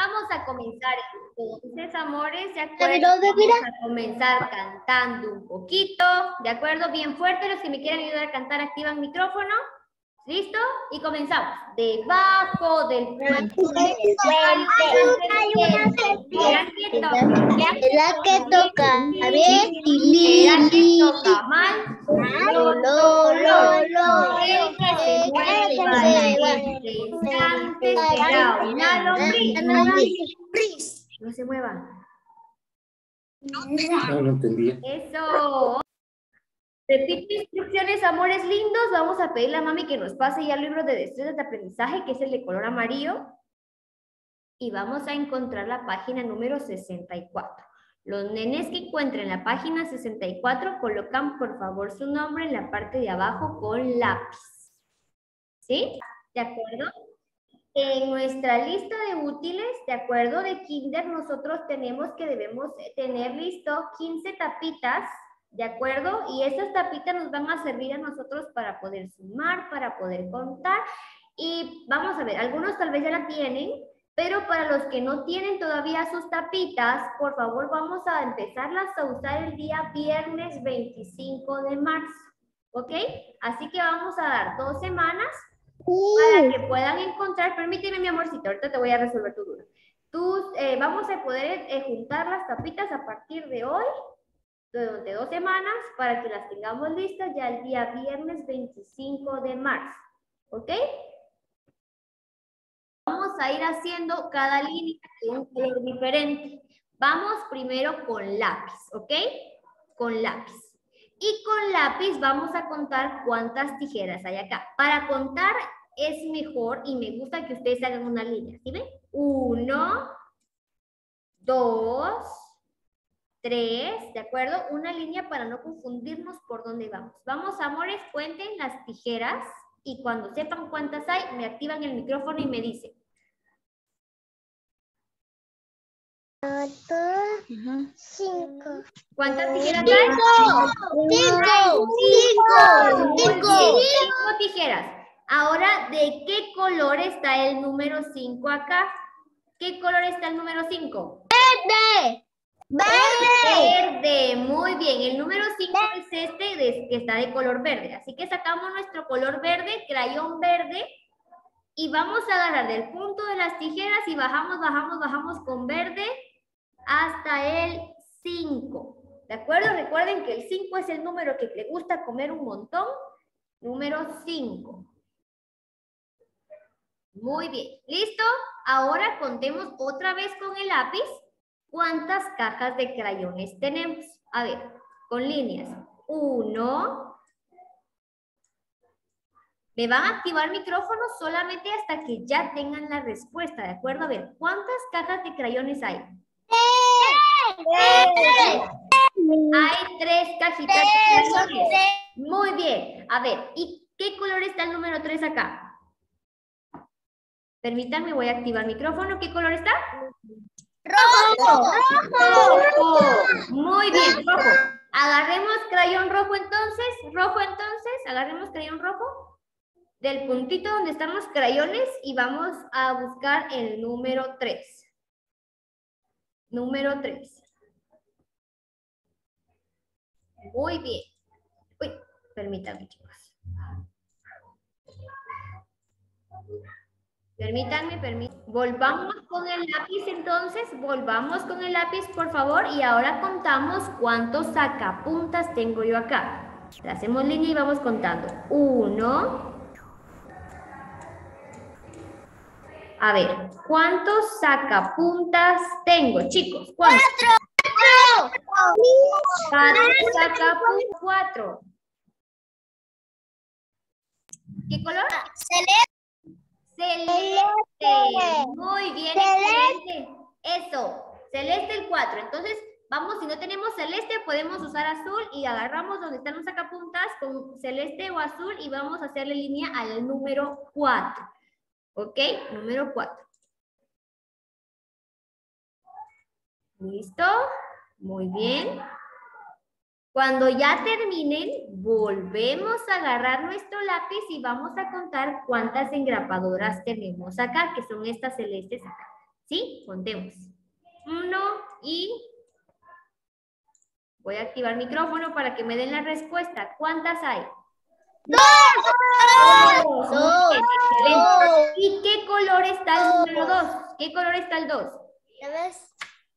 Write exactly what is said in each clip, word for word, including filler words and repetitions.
Vamos a comenzar entonces, amores, ¿de acuerdo? Vamos a comenzar cantando un poquito, ¿de acuerdo? Bien fuerte, los que me quieran ayudar a cantar activan micrófono. ¿Listo? Y comenzamos. Debajo del puente ¿Será que toca bien y ¿será que toca mal? Lo, lo, lo, lo. El que se mueve para este instante será una lombriz. No se mueva. No lo entendía. Eso. Repite instrucciones, amores lindos. Vamos a pedirle a mami que nos pase ya el libro de destrezas de aprendizaje, que es el de color amarillo. Y vamos a encontrar la página número sesenta y cuatro. Los nenes que encuentren la página sesenta y cuatro colocan por favor su nombre en la parte de abajo con lápiz. ¿Sí? ¿De acuerdo? En nuestra lista de útiles, de acuerdo, de kinder, nosotros tenemos que debemos tener listo quince tapitas, ¿de acuerdo? Y esas tapitas nos van a servir a nosotros para poder sumar, para poder contar. Y vamos a ver, algunos tal vez ya la tienen, pero para los que no tienen todavía sus tapitas, por favor vamos a empezarlas a usar el día viernes veinticinco de marzo, ¿ok? Así que vamos a dar dos semanas para que puedan encontrar. Permíteme, mi amorcito, ahorita te voy a resolver tu duda. Tú, eh, vamos a poder eh, juntar las tapitas a partir de hoy, de, de dos semanas, para que las tengamos listas ya el día viernes veinticinco de marzo, ¿ok? Vamos a ir haciendo cada línea de un color diferente. Vamos primero con lápiz, ¿ok? Con lápiz. Y con lápiz vamos a contar cuántas tijeras hay acá. Para contar es mejor y me gusta que ustedes hagan una línea. ¿Sí ven? Uno, dos, tres, ¿de acuerdo? Una línea para no confundirnos por dónde vamos. Vamos, amores, cuenten las tijeras y cuando sepan cuántas hay, me activan el micrófono y me dicen. Cinco. ¿Cuántas tijeras Cinco. hay? Cinco. Cinco. Cinco. Cinco tijeras. Ahora, ¿de qué color está el número cinco acá? ¿Qué color está el número cinco? Verde. Verde. Verde. Muy bien. El número cinco es este de, que está de color verde. Así que sacamos nuestro color verde, crayón verde. Y vamos a agarrar del punto de las tijeras y bajamos, bajamos, bajamos con verde hasta el cinco. ¿De acuerdo? Recuerden que el cinco es el número que le gusta comer un montón. Número cinco. Muy bien. ¿Listo? Ahora contemos otra vez con el lápiz cuántas cajas de crayones tenemos. A ver, con líneas. Uno. Me van a activar micrófono solamente hasta que ya tengan la respuesta, ¿de acuerdo? A ver, ¿cuántas cajas de crayones hay? Tres. Hay tres cajitas de crayones. Muy bien. A ver, ¿y qué color está el número tres acá? Permítanme, voy a activar micrófono. ¿Qué color está? Rojo. Rojo. Muy bien, rojo. Agarremos crayón rojo entonces. Rojo entonces. Agarremos crayón rojo. Del puntito donde están los crayones y vamos a buscar el número tres. Número tres. Muy bien. Uy, permítanme, chicos. Permítanme, permítanme. Volvamos con el lápiz entonces. Volvamos con el lápiz, por favor. Y ahora contamos cuántos sacapuntas tengo yo acá. Hacemos línea y vamos contando. Uno. A ver, ¿cuántos sacapuntas tengo, chicos? ¿Cuántos? Cuatro. Cuatro sacapuntas. Cuatro. ¿Qué color? Celeste. Celeste. Muy bien, excelente. Eso, celeste el cuatro. Entonces, vamos, si no tenemos celeste, podemos usar azul y agarramos donde están los sacapuntas con celeste o azul y vamos a hacerle línea al número cuatro. ¿Ok? Número cuatro. ¿Listo? Muy bien. Cuando ya terminen, volvemos a agarrar nuestro lápiz y vamos a contar cuántas engrapadoras tenemos acá, que son estas celestes acá. ¿Sí? Contemos. Uno y... Voy a activar micrófono para que me den la respuesta. ¿Cuántas hay? Dos. Dos. Dos. Muy bien, excelente. Dos. ¿Y qué color está el número dos? ¿Qué color está el dos? ¿Ya ves?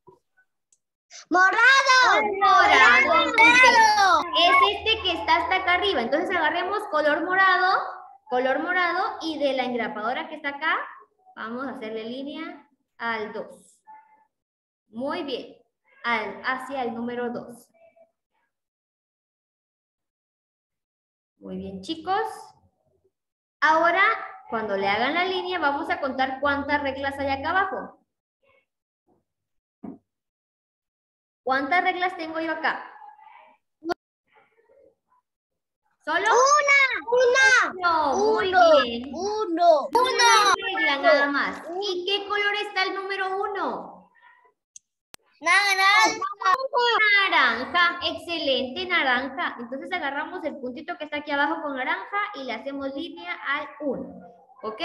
Morado. Morado. Morado. Es este que está hasta acá arriba. Entonces agarremos color morado, color morado y de la engrapadora que está acá, vamos a hacerle línea al dos. Muy bien. Al, hacia el número dos. Muy bien, chicos. Ahora, cuando le hagan la línea, vamos a contar cuántas reglas hay acá abajo. ¿Cuántas reglas tengo yo acá? ¿Solo? Una. No, muy Uno. bien. Uno. Una regla nada más. ¿Y qué color está el número uno? Naranja. Naranja, excelente, naranja. Entonces agarramos el puntito que está aquí abajo con naranja y le hacemos línea al uno. ¿Ok?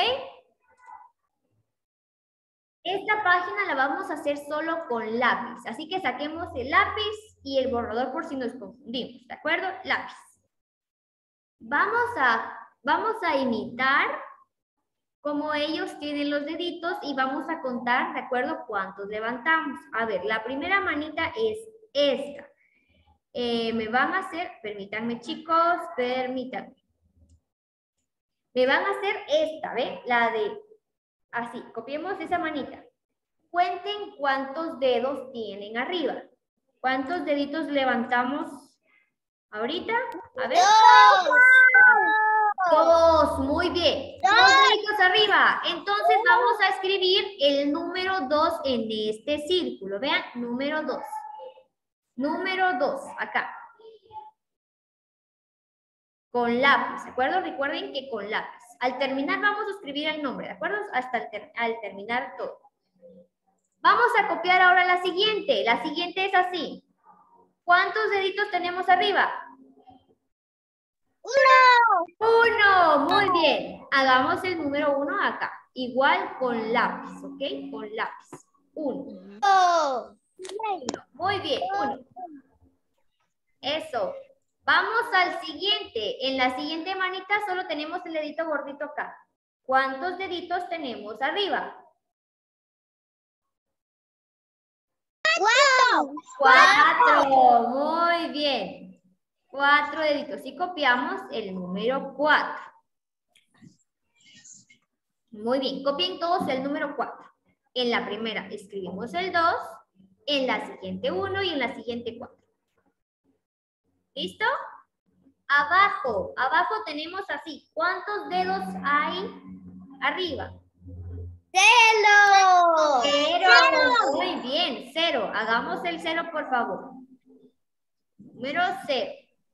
Esta página la vamos a hacer solo con lápiz. Así que saquemos el lápiz y el borrador por si nos confundimos. ¿De acuerdo? Lápiz. Vamos a, vamos a imitar como ellos tienen los deditos y vamos a contar, ¿de acuerdo? ¿Cuántos levantamos? A ver, la primera manita es esta. Eh, me van a hacer, permítanme chicos, permítanme. Me van a hacer esta, ¿ven? La de, así, copiemos esa manita. Cuenten cuántos dedos tienen arriba. ¿Cuántos deditos levantamos ahorita? A ver. Dos. Dos, muy bien. Dos deditos arriba. Entonces vamos a escribir el número dos en este círculo. Vean, número dos. Número dos, acá. Con lápiz, ¿de acuerdo? Recuerden que con lápiz. Al terminar vamos a escribir el nombre, ¿de acuerdo? Hasta el ter al terminar todo. Vamos a copiar ahora la siguiente. La siguiente es así. ¿Cuántos deditos tenemos arriba? Uno. Uno, muy bien. Hagamos el número uno acá. Igual con lápiz, ¿ok? Con lápiz. Uno. Dos. Muy bien, uno. Eso. Vamos al siguiente. En la siguiente manita solo tenemos el dedito gordito acá. ¿Cuántos deditos tenemos arriba? Cuatro. Cuatro. Muy bien. Cuatro deditos. Y copiamos el número cuatro. Muy bien. Copien todos el número cuatro. En la primera escribimos el dos, en la siguiente uno y en la siguiente cuatro. ¿Listo? Abajo, abajo tenemos así. ¿Cuántos dedos hay arriba? Cero. Cero. Muy bien, cero. Hagamos el cero, por favor. Número cero.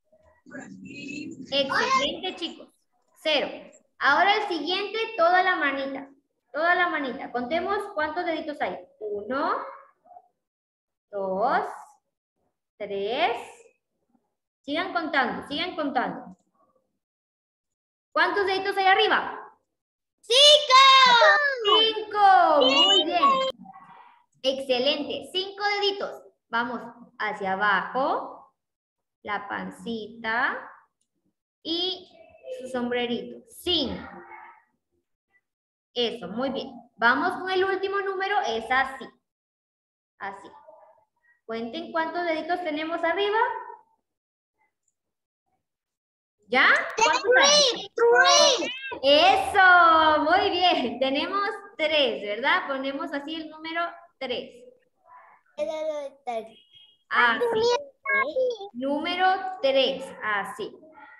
Excelente, chicos. Cero. Ahora el siguiente, toda la manita. Toda la manita. Contemos cuántos deditos hay. Uno, dos, tres. Sigan contando, sigan contando. ¿Cuántos deditos hay arriba? Cinco. Cinco. Muy bien. Excelente. Cinco deditos. Vamos hacia abajo. La pancita. Y su sombrerito. Cinco. Eso, muy bien. Vamos con el último número. Es así. Así. Cuenten cuántos deditos tenemos arriba. ¿Ya? ¿Cuántos hay? Three. Eso, muy bien. Tenemos tres, ¿verdad? Ponemos así el número tres. Así. Número tres, así.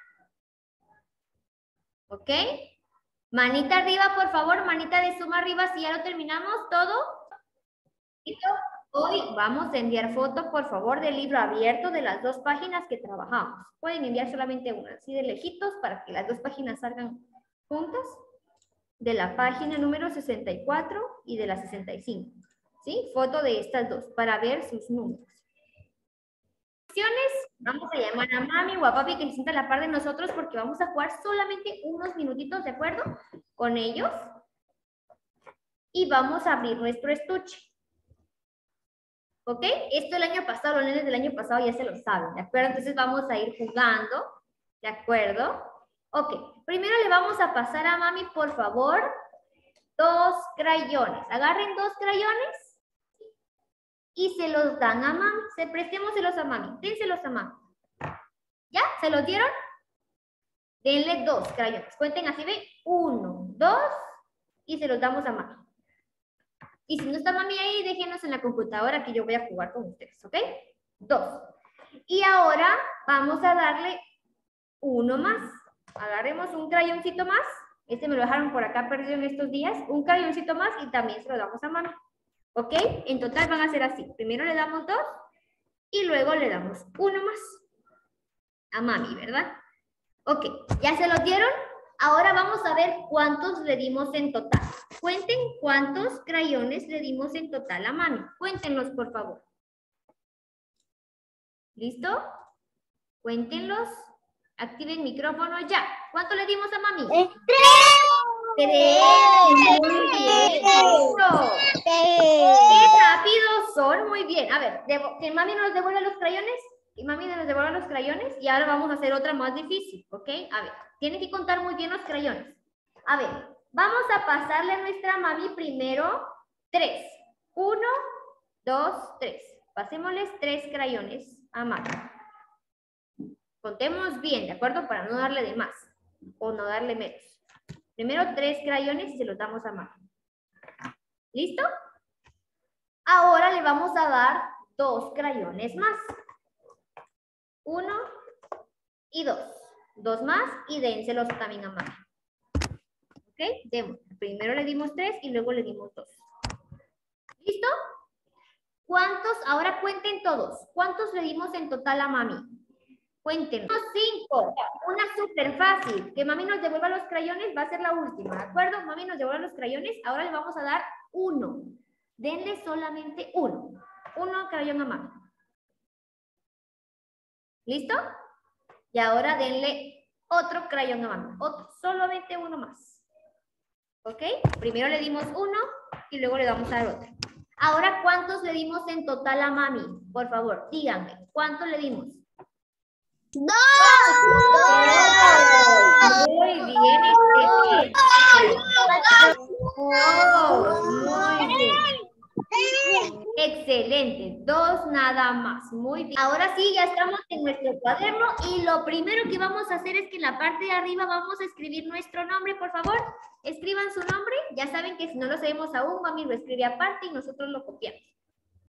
¿Ok? Manita arriba, por favor. Manita de suma arriba, si ya lo terminamos todo. ¿Listo? Hoy vamos a enviar fotos, por favor, del libro abierto de las dos páginas que trabajamos. Pueden enviar solamente una, así de lejitos, para que las dos páginas salgan juntas. De la página número sesenta y cuatro y de la sesenta y cinco. ¿Sí? Foto de estas dos, para ver sus números. Vamos a llamar a mami o a papi que se sienta a la par de nosotros porque vamos a jugar solamente unos minutitos, ¿de acuerdo? Con ellos. y vamos a abrir nuestro estuche. ¿Ok? Esto el año pasado, los nenes del año pasado ya se lo saben, ¿de acuerdo? Entonces vamos a ir jugando, ¿de acuerdo? Ok, primero le vamos a pasar a mami, por favor, dos crayones. Agarren dos crayones y se los dan a mami. Se prestémoselos a mami, dénselos a mami. ¿Ya? ¿Se los dieron? Denle dos crayones. Cuenten así, ¿ven? Uno, dos, y se los damos a mami. Y si no está mami ahí, déjenos en la computadora que yo voy a jugar con ustedes, ¿ok? Dos. Y ahora vamos a darle uno más. Agarremos un crayoncito más. Este me lo dejaron por acá perdido en estos días. Un crayoncito más y también se lo damos a mami. ¿Ok? En total van a ser así. Primero le damos dos y luego le damos uno más a mami, ¿verdad? Ok, ¿ya se los dieron? Ahora vamos a ver cuántos le dimos en total. Cuenten cuántos crayones le dimos en total a mami. Cuéntenlos, por favor. ¿Listo? Cuéntenlos. Activen micrófono ya. ¿Cuánto le dimos a mami? ¡Tres! Tres. Muy bien. Listo. ¡Qué rápidos son! Muy bien. A ver, que mami nos devuelva los crayones. Y mami nos devuelva los crayones. Y ahora vamos a hacer otra más difícil. ¿Ok? A ver, tienen que contar muy bien los crayones. A ver, vamos a pasarle a nuestra mami primero tres. Uno, dos, tres. Pasémosles tres crayones a mami. Contemos bien, ¿de acuerdo? Para no darle de más o no darle menos. Primero tres crayones y se los damos a mami. ¿Listo? Ahora le vamos a dar dos crayones más. Uno y dos. Dos más y dénselos también a mami. ¿Ok? Demos. Primero le dimos tres y luego le dimos dos. ¿Listo? ¿Cuántos? Ahora cuenten todos. ¿Cuántos le dimos en total a mami? Cuenten. Cinco. Una súper fácil. Que mami nos devuelva los crayones va a ser la última. ¿De acuerdo? Mami nos devuelve los crayones. Ahora le vamos a dar uno. Denle solamente uno. Uno crayón a mami. ¿Listo? Y ahora denle otro crayón a mami. Otro. Solamente uno más. ¿Ok? Primero le dimos uno y luego le vamos a dar otro. Ahora, ¿cuántos le dimos en total a mami? Por favor, díganme. ¿Cuántos le dimos? ¡Dos! Muy bien, excelente. Oh, muy bien. Excelente, dos nada más. Muy bien. Ahora sí, ya estamos en nuestro cuaderno y lo primero que vamos a hacer es que en la parte de arriba vamos a escribir nuestro nombre, por favor. Escriban su nombre. Ya saben que si no lo sabemos aún, mami lo escribe aparte y nosotros lo copiamos.